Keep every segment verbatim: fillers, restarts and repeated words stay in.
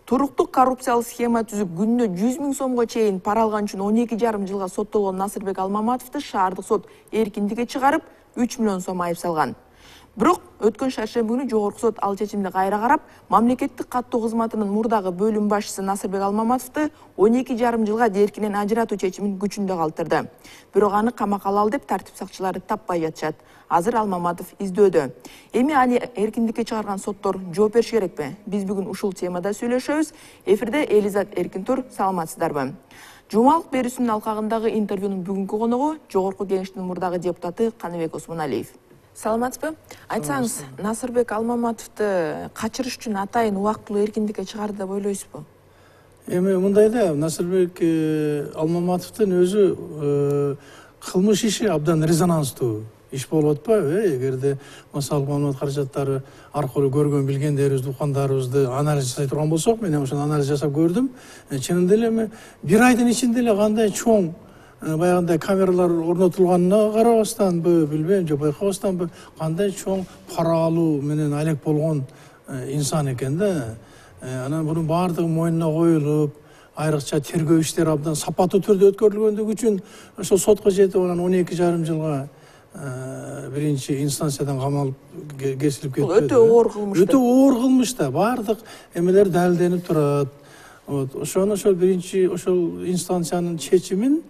Туруктук коррупциялык схема түзүп күнүнө жүз миң сомго чейин пара алган үчүн он эки жарым жылга соттолгон Насырбек Алмаматовду шаардык сот эркиндикке чыгарып үч миллион сом айып салган. Бирок өткөн шаршемби күнү жогорку сот ал чечимди кайра карап, мамлекеттик каттоо кызматынын мурдагы бөлүм башчысы Насырбек Алмаматовду он эки жарым жылга эркинен ажыратуу чечимин күчүндө калтырды. Бирок аны камакка алалы деп тартип сакчылары таппай жатышат. Азыр Алмаматов издөөдө. Эми аны эркиндикке чыгарган соттор жооп бериш керекпи? Биз бүгүн ушул темада сүйлөшөбүз. Эфирде Элизат Эркинтур, саламатсыздарбы? Жумалык берүүсүнүн алкагындагы интервьюнун бүгүнкү коногу Жогорку Кеңештин мурдагы депутаты Каныбек Осмоналиев. Саламатсызбы? Айтсаңыз, Насырбек Алмаматовду качырыш үчүн атайын убактылуу эркиндикке чыгарды деп ойлойсузбу? Эми мындай да, Насырбек Алмаматовдун өзү кылмыш иши абдан резонанстуу иш болуп атпайбы? Эгерде массалык маалымат каражаттары аркылуу көргөн билгендерибизди, уккандарыбызды анализ жасай турган болсок, мен ошону анализ жасап көрдүм. Чынында эле эми бир айдын ичинде эле кандай чоң баягындай камералар орнотулганына карабастанбы, билбейм, же байкабастанбы, кандай чоң пара алуу менен алек болгон инсан экен да. Анан бунун баардыгы мойнуна коюлуп, айрыкча тергөө иштери абдан сапаттуу түрдө өткөрүлгөндүгү үчүн ошол сотко жетип, анан он эки жарым жылга биринчи инстанциядан камалып кесилип кетти. Өтө оор кылмыш. Өтө оор кылмыш да, баардык эмелер далилденип турат. Вот, ошону ошол биринчи ошол инстанциянын чечимин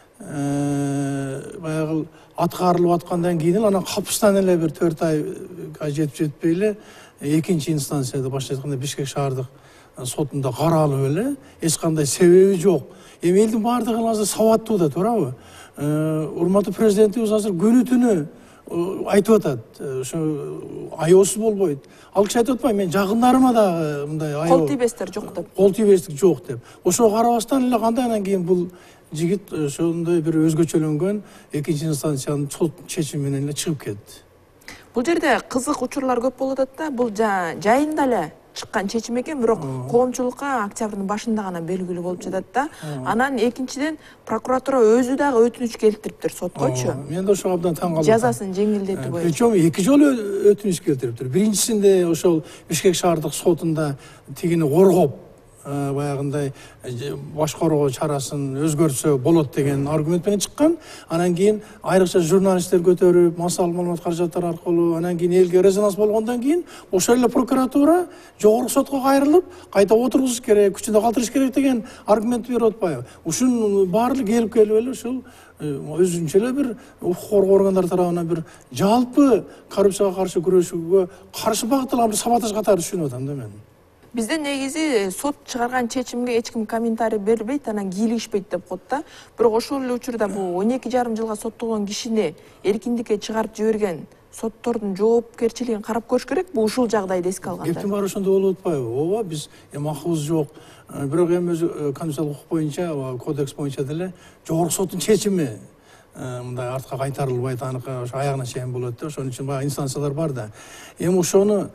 баягы аткарылып аткандан кийин эле анан капыстан эле бир төрт айга жетип жетпей эле экинчи инстанцияда башкача айтканда Бишкек шаардык сотунда каралып эле эч кандай себеби жок. Эми элдин баардыгы азыр сабаттуу да, туурабы? Урматтуу президентибиз азыр күнү түнү айтып атат, ошо аеосуз болбойт. Ал киши айтып атпайбы, мен жакындарыма да мындай аяоо кол тийбестер жок деп. Кол тийбестик жок деп. Ошого карабастан эле кандай анан кийин бул жигит ошондой бир өзгөчөлөнгөн экинчи инстанциянын сот чечими менен эле чыгып кетти. Бул жерде кызык учурлар көп болуп атат да. Бул жайында эле чыккан чечим экен, бирок коомчулукка октябрдын башында гана белгилүү болуп жатат да. Анан экинчиден прокуратура өзү дагы өтүнүч келтириптир соткочу. Мен да ошого абдан таң калдым. Жазасын жеңилдетүү боюнча. Причем эки жолу өтүнүч келтириптир. Биринчисинде ошол Бишкек шаардык сотунда тигини коргоп, баягындай башкаруу чарасын өзгөртсө болот деген аргумент менен чыккан. Анан кийин айрыкча журналисттер көтөрүп, массалык маалымат каражаттары аркылуу, анан кийин элге резонанс болгондон кийин ошол эле прокуратура жогорку сотко кайрылып, кайта отургузуш керек, күчүндө калтырыш керек деген аргумент берип атпайбы? Ушунун баардыгы келип келип эле ушул өзүнчө эле бир укук коргоо органдары тарабынан бир жалпы коррупцияга каршы күрөшүүгө каршы багытталган бир сабатаж катары түшүнүп атам да мен. Бизде негизи сот чыгарган чечимге эч ким комментарий бербейт, анан кийлигишпейт деп коет да. Бирок ошол эле учурда бул он эки жарым жылга соттолгон кишини эркиндикке чыгарып жиберген соттордун жоопкерчилигин карап көрүш керек. Бул ушул жагдайды эске алганда. Кептин баары ошондо болуп атпайбы? Ооба, биз эми акыбыз жок. Бирок эми өзү конституциялык укук боюнча, кодекс боюнча деле жогорку соттун чечими мындай артка кайтарылбайт, аныкы ошо аягына чейин болот да. Ошон үчүн баягы инстанциялар бар да. Эми ошону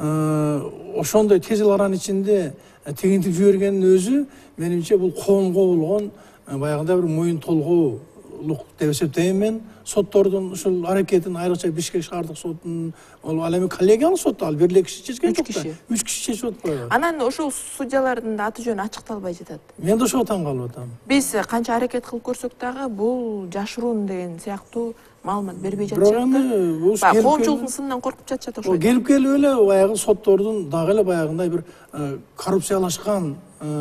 ошондой тез аранын ичинде тегинтип жибергендин өзү менимче бул коомго болгон баягындай бир моюн толгоолук деп эсептейм мен. Соттордун ушул аракетин, айрыкча Бишкек шаардык сотунун, ал эми коллегиялык сот, ал бир эле киши чечкен жок да. үч киши чечип атпайбы? Анан ошол судьялардын аты жөнү ачыкталбай жатат. Мен да ошого таң калып атам. Биз канча аракет кылып көрсөк дагы бул жашыруун деген сыяктуу маалымат бербей жатышат. Бирок эми бул коомчулуктун сынынан коркуп жатышат ошо. Келип келип эле баягы соттордун дагы эле баягындай бир коррупциялашкан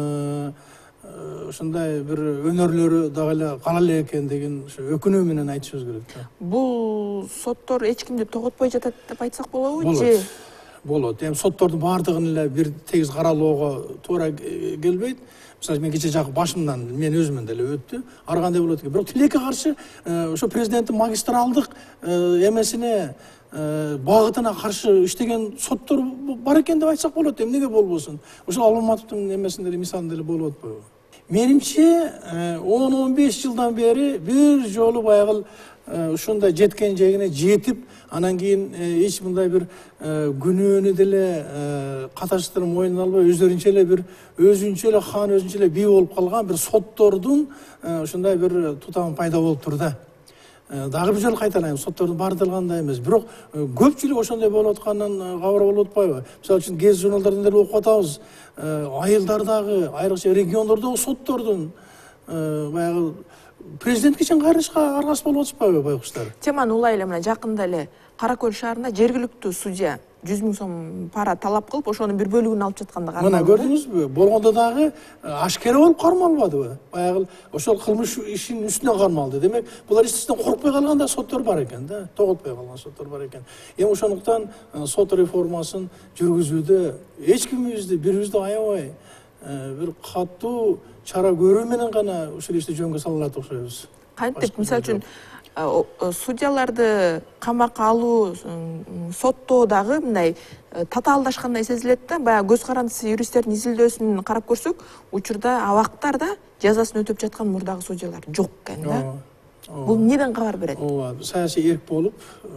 ушундай бир өнөрлөрү дагы эле кала эле экендигин өкүнүү менен айтышыбыз керек да. Бул соттор эч кимди тоготпой жатат деп айтсак болобу же? Болот. Болот. Эми соттордун баардыгын эле бир тегиз каралоого туура келбейт. Мисалы мен кече жак башымдан мен өзүмөн деле өттү. Ар кандай болот экен. Бирок тилекке каршы ошо президенттин магистралдык эмесине багытына каршы иштеген соттор бар экен деп айтсак болот. Эмнеге болбосун? Ошо Алмаматовдун эмесинде эле мисалында эле болуп атпайбы? Менимче он он беш жылдан бери бир жолу баягы ушундай жеткен жегине жетип, анан кийин эч мындай бир күнөөнү деле каташтырып мойнуна албай, өздөрүнчө эле бир өзүнчө эле хан, өзүнчө эле бий болуп калган бир соттордун ушундай бир тутамы пайда болуптур да. дагы бир жолу кайталайм, соттордун баардыгында эмес, бирок көпчүлүк ошондой болуп атканын кабар болуп атпайбы? Мисалы үчүн гез журналдардан деле окуп атабыз. Айылдардагы, айрыкча региондордогу соттордун баягы президентке чейин кайрылышка аргасыз болуп атышпайбы байкуштар? Теманы улайлы мына жакында эле Кара Көл шаарында жергиликтүү судья жүз миң сом пара талап кылып, ошонун бир бөлүгүн алып жатканда каралды. Мына көрдүңүзбү? Болгондо дагы ашкера болуп кармалбадыбы? Баягы ошол кылмыш ишинин үстүнө кармалды. Демек, булар эчтештен коркпой калган да соттор бар экен да, тоготпой калган соттор бар экен. Эми ошондуктан сот реформасын жүргүзүүдө эч кимибизди, бирибизди аябай бир катуу чара көрүү менен гана ушул ишти жөнгө сала алат окшойбуз. Кантип, мисалы үчүн судьяларды камакка алуу, соттоодагы мындай татаалдашкандай сезилет да. Баягы көз карандысы юристтердин изилдөөсүн карап көрсөк, учурда абактарда жазасын өтөп жаткан мурдагы судьялар жок экен да. Бул эмнеден кабар берет? Ооба, саясий эрк болуп,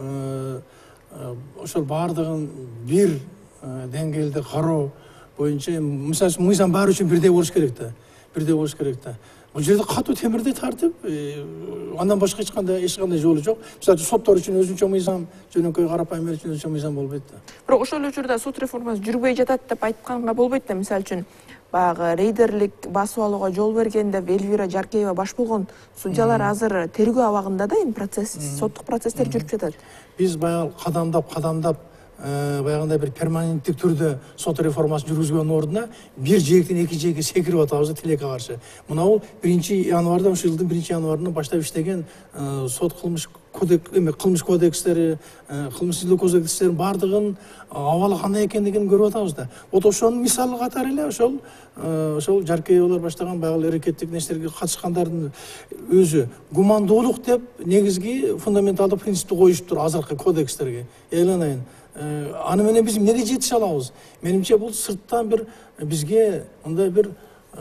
ошол баардыгын бир деңгээлде кароо боюнча, мисалы үчүн мыйзам баары үчүн бирдей болуш керек да. Бирдей болуш керек да. Бул жерде катуу темирдей тартып, андан башка эч кандай эч кандай жолу жок. Мисалы үчүн соттор үчүн өзүнчө мыйзам, жөнөкөй карапайым эл үчүн өзүнчө мыйзам болбойт да. Бирок ошол учурда сот реформасы жүрбөй жатат деп айтканга болбойт да. Мисалы үчүн баягы рейдерлик басып алууга жол берген деп Эльвира Жаркеева баш болгон судьялар азыр тергөө абагында да, эми процесс, соттук процесстер жүрүп жатат. Биз баягы кадамдап, кадамдап баягындай бир перманенттик түрдө сот реформасын жүргүзгөндүн ордуна бир жээктен эки жээкке секирип атабыз тилекке каршы. Мына бул биринчи январда, ушул жылдын биринчи январынан баштап иштеген сот кылмыш кодекс, эме кылмыш кодекстери, кылмыш изилдөө кодекстеринин баардыгын абалы кандай экендигин көрүп атабыз да. Вот ошонун мисалы катары эле ошол ошол Жаркеевалар баштаган баягы аракеттик нерселерге катышкандардын өзү гумандуулук деп негизги фундаменталдык принципти коюшуптур азыркы кодекстерге. Эланайын. Аны менен биз эмнеге жетише алабыз? Менимче бул сырттан бир бизге мындай бир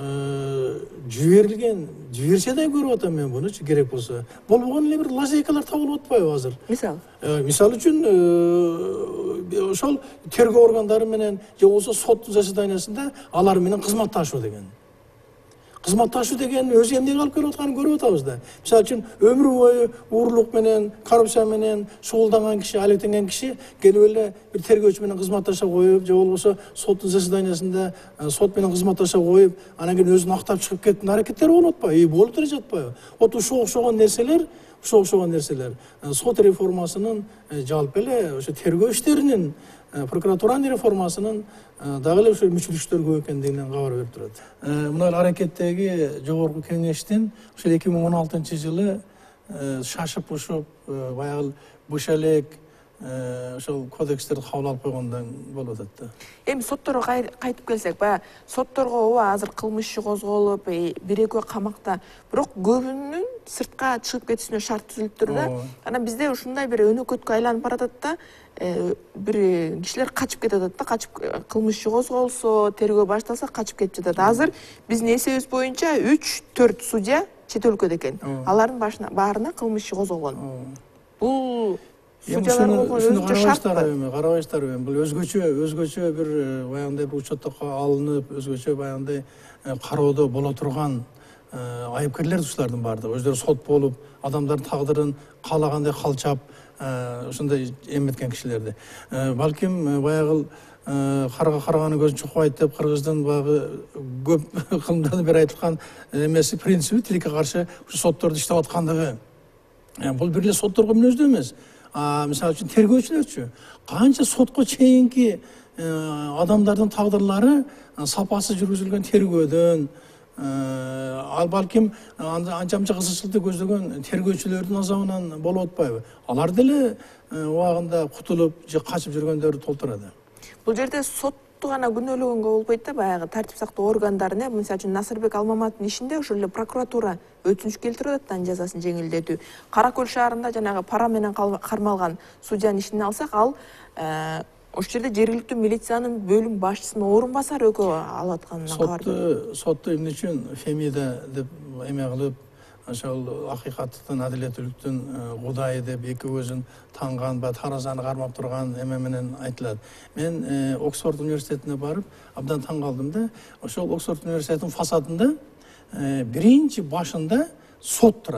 жиберилген, жиберсе да көрүп атам мен мунучу керек болсо. Болбогон эле бир лазейкалар табылып атпайбы азыр? Мисалы? Мисалы үчүн ошол тергөө органдары менен же болбосо соттун заседаниясында алар менен кызматташуу деген. Кызматташуу деген өзү эмнеге алып келип атканын көрүп атабыз да. Мисалы үчүн өмүр бою уурлук менен, коррупция менен шугулданган киши, алектенген киши келип эле бир тергөөчү менен кызматташа коюп, же болбосо соттун заседаниясында сот менен кызматташа коюп, анан кийин өзүн актап чыгып кеткен аракеттер болуп атпайбы? И болуп деле жатпайбы? Вот ушул окшогон нерселер, ушул окшогон нерселер сот реформасынын жалпы эле ошо тергөө иштеринин, прокуратуранын реформасынын дагы эле ошо мүчүлүштөр көп экендигинен кабар берип турат. Мына аракеттеги жогорку кеңештин ошол эки миң он алтынчы жылы шашып ушуп баягы буш элек ошол кодекстерди кабыл алып койгондон болуп атат да. Эми сотторго кайтып келсек, баягы сотторго ооба азыр кылмыш иши козголуп, бир экөө камакта, бирок көбүнүн сыртка чыгып кетишине шарт түзүлүптүр да. Анан бизде ушундай бир өнөкөткө айланып баратат да. Бир кишилер качып кетип атат да, качып кылмыш иши козголсо, тергөө башталса качып кетип жатат. Азыр биздин эсебибиз боюнча үч төрт судья чет өлкөдө экен. Алардын башына баарына кылмыш иши козголгон. Бул судьялар болгон өзүнчө шарт. Карабайсыздарбы? Бул өзгөчө, өзгөчө бир баягындай бир учеттокко алынып, өзгөчө баягындай кароодо боло турган айыпкерлер ушулардын баардыгы. Өздөрү сот болуп, адамдардын тагдырын каалагандай калчап, ушундай эметкен кишилерди. Балким баягы карга караганы көзүн чукпайт деп кыргыздын баягы көп кылымдардан бери айтылган эмеси принципи тилекке каршы ушу сотторду иштеп аткандыгы. Бул бир эле сотторго мүнөздүү эмес. Мисалы үчүн тергөөчүлөрчү канча сотко чейинки адамдардын тагдырлары сапасыз жүргүзүлгөн тергөөдөн, ал балким анча мынча кызыкчылыкты көздөгөн тергөөчүлөрдүн азабынан болуп атпайбы? Алар деле убагында кутулуп же качып жүргөндөрдү толтурат. Бул жерде сотту гана күнөөлөгөнгө болбойт да, баягы тартип сактоо органдарын, мисалы үчүн Насырбек Алмаматтын ишинде ошол эле прокуратура өтүнүч келтирип атат, анын жазасын жеңилдетүү. Кара Көл шаарында жанагы пара менен кармалган судьянын ишин алсак, ал ошол жерде жергиликтүү милициянын бөлүм башчысынын орун басары экөө алып атканынан кабар берди. Сотто эмне үчүн Фемида деп эме кылып, ошол акыйкаттыктын, адилеттүүлүктүн кудайы деп эки көзүн танган, ба таразаны кармап турган эме менен айтылат. Мен Оксфорд университетине барып, абдан таң калдым да. Ошол Оксфорд университетинин фасадында биринчи башында сот турат.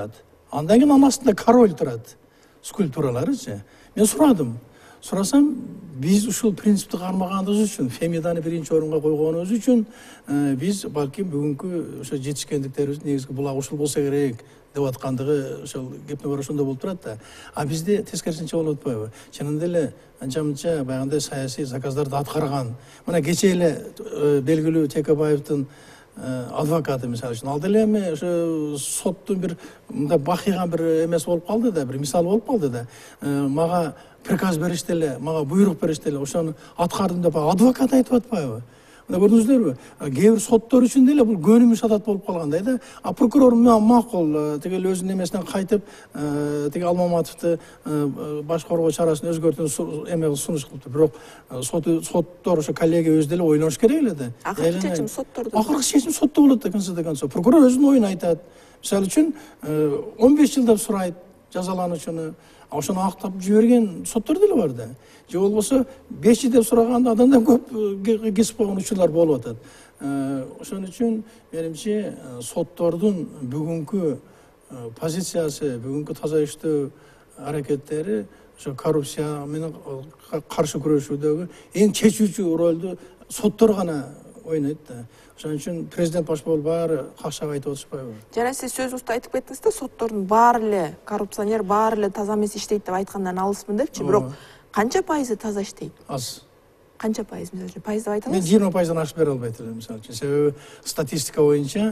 Андан кийин анын астында король турат, скульптураларычы. Мен сурадым. Сурасам, биз ушул принципти кармагандыгыбыз үчүн, Фемиданы биринчи орунга койгонубуз үчүн биз балким бүгүнкү ошо жетишкендиктерибиздин негизги булагы ушул болсо керек деп аткандыгы ошол кептин баары ошондо болуп турат да. А бизде тескерисинче болуп атпайбы? Чынында эле анча-мынча баягындай саясий заказдарды аткарган. Мына кечээ эле белгилүү Текебаевдин адвокаты мисалы үчүн ал деле эми ошо соттун бир мындай бакыйган бир эмеси болуп калды да, бир мисалы болуп калды да. Мага приказ беришти эле, мага буйрук беришти эле, ошону аткардым деп адвокат айтып атпайбы? Мына көрдүңүздөрбү? Кээ бир соттор үчүн деле бул көнүмүш адат болуп калгандай да. А прокурор макул тиги өзүнүн эмесинен кайтып, тиги Алмаматовду баш коргоо чарасын өзгөртүүнү эме сунуш кылыптыр. Бирок соттор ошо коллегия өзү деле ойлонуш керек эле да. Акыркы чечим соттордо. Акыркы чечим сотто болот да, конце концов. Прокурор өзүнүн оюн айтат. Мисалы үчүн он беш жыл деп сурайт жазалануучуну. Ошону актап жиберген соттор деле бар да. Же болбосо беш жыл деп сураганда андан көп кесип койгон учурлар болуп атат. Ошон үчүн менимче соттордун бүгүнкү позициясы, бүгүнкү таза иштөө аракеттери ошо коррупция менен каршы күрөшүүдөгү эң чечүүчү ролду соттор гана ойнойт да. Ошон үчүн президент баш болуп баары какшап айтып отурушпайбы? Жана сиз сөзүңүздө айтып кеттиңиз да, соттордун баары эле коррупционер, баары эле таза эмес иштейт деп айткандан алыспын депчи. Бирок канча пайызы таза иштейт? Аз. Канча пайыз, мисалы үчүн пайыз деп айта Мен аласыз? жыйырма пайыздан ашып бере албайт элем, мисалы үчүн. Себеби статистика боюнча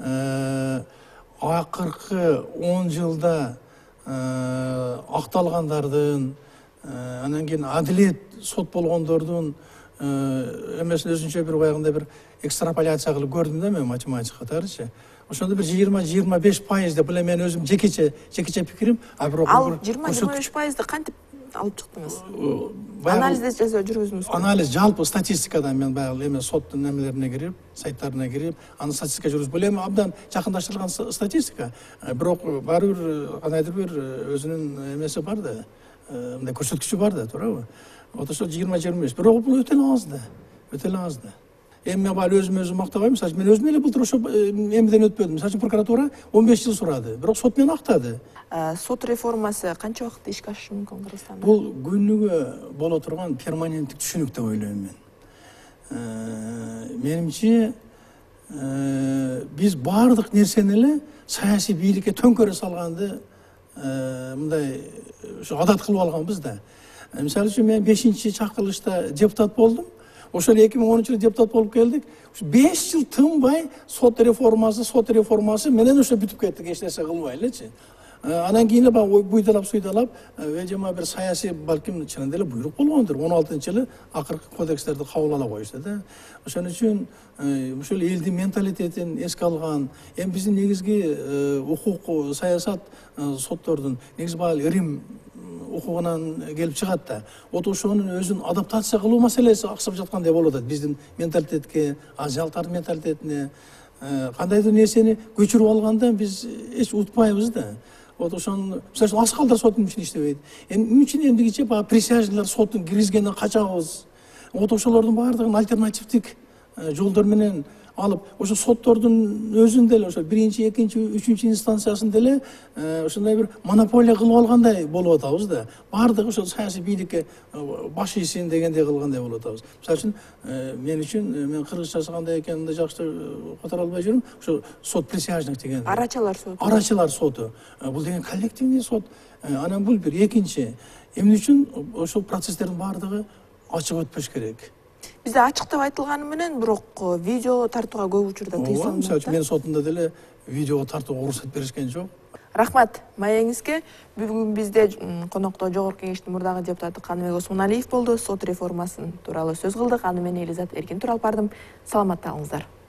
акыркы он жылда акталгандардын, анан кийин адилет сот болгондордун эмесин өзүнчө бир баягындай бир экстраполяция кылып көрдүм да мен математик катарычы. Ошондо бир жыйырма жыйырма беш пайыз деп эле мен өзүм жекече жекече пикирим. А бирок ал жыйырма жыйырма беш пайызды кантип алып чыктыңыз? Анализде жүргүздүңүз? Анализ жалпы статистикадан мен баягы эме соттун немелерине кирип, сайттарына кирип, аны статистика жүргүзүп, бул эми абдан жакындаштырылган статистика. Бирок баары бир кандайдыр бир өзүнүн эмеси бар да, мындай көрсөткүчү бар да, туурабы? Вот ошол жыйырма жыйырма беш. Бирок бул өтө эле аз да. Өтө эле аз да. Эми мен баары өзүм өзүм мактабайм. Мисалы мен өзүм эле былтыр ошо эмеден өтпөдүм. Мисалы прокуратура он беш жыл сурады. Бирок сот мени актады. Сот реформасы канча убакытта ишке ашышы мүмкүн Кыргызстанда? Бул күнүгө боло турган перманенттик түшүнүк деп ойлойм мен. Менимче биз баардык нерсени эле саясий бийликке төңкөрө салганды мындай ошо адат кылып алганбыз да. Мисалы үчүн мен бешинчи чакырылышта депутат болдум. Ошол эки миң онунчу жылы депутат болуп келдик. беш жыл тынбай сот реформасы, сот реформасы менен ошо бүтүп кеттик, эч нерсе кылбай элечи. Анан кийин баягы буйдалап суйдалап, жама бир саясий балким чынында эле буйрук болгондур. он алтынчы жылы акыркы кодекстерди кабыл ала коюшту да. Ошон үчүн ушул элдин менталитетин эске алган, эми биздин негизги укук, саясат соттордун негизи баягы Рим укугунан келип чыгат да. Вот ошонун өзүн адаптация кылуу маселеси аксап жаткандай болуп атат биздин менталитетке, азиялыктардын менталитетине. Кандайдыр нерсени көчүрүп алганда биз эч утпайбыз да. Вот ошон, мисалы Аксакалдар сотунун ишин иштебейт. Эми үчүн эмдигиче баягы присяжныйлар сотун киргизгенден качабыз. Вот ошолордун баардыгын альтернативдик жолдор менен алып, ошо соттордун өзүн деле ошо биринчи, экинчи, үчүнчү инстанциясын деле ошондой бир монополия кылып алгандай болуп атабыз да. Баардыгы ошо саясий бийликке баш ийсин дегендей кылгандай болуп атабыз. Мисалы үчүн мен үчүн мен кыргызчасы кандай экенин да жакшы которо албай жүрүм. Ошо сот присяжных деген. Арачылар соту. Арачылар соту. Бул деген коллективный сот. Анан бул бир экинчи. Эмне үчүн ошол процесстердин баардыгы ачык өтпөш керек. Бизде ачык деп айтылганы менен, бирок видео тартууга көп учурда тыйым салынат. Мисалы үчүн мен сотунда деле видеого тартууга уруксат беришкен жок. Рахмат маегиңизге. Бүгүн бизде конокто Жогорку Кеңештин мурдагы депутаты Каныбек Осмоналиев болду. Сот реформасын тууралуу сөз кылдык. Аны мен Элизат Эркин туралып бардым. Саламатта калыңыздар.